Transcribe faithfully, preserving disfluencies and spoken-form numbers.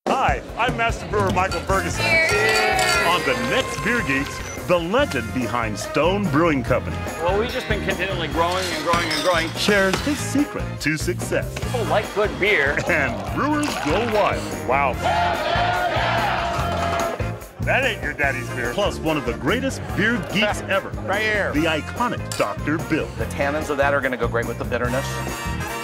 Hi, I'm Master Brewer Michael Ferguson. Cheers. On the next Beer Geeks, the legend behind Stone Brewing Company Well, we've just been continually growing and growing and growing. shares his secret to success. People like good beer. And brewers go wild. Wow. That ain't your daddy's beer. Plus, one of the greatest beer geeks ever. Right here. The iconic Doctor Bill. The tannins of that are going to go great with the bitterness.